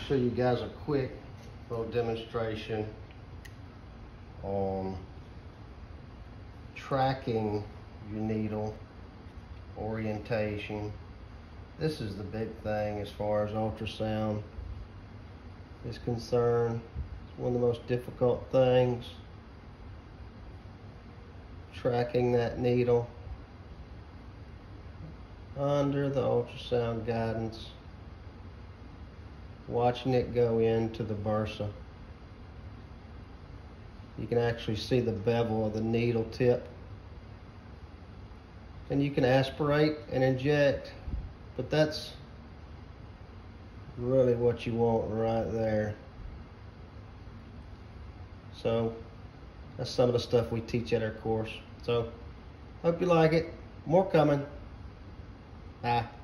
show you guys a quick little demonstration on tracking your needle orientation. This is the big thing as far as ultrasound is concerned. It's one of the most difficult things, tracking that needle under the ultrasound guidance, watching it go into the bursa. You can actually see the bevel of the needle tip, and you can aspirate and inject, but that's really what you want right there. So that's some of the stuff we teach at our course. So hope you like it. More coming. Bye.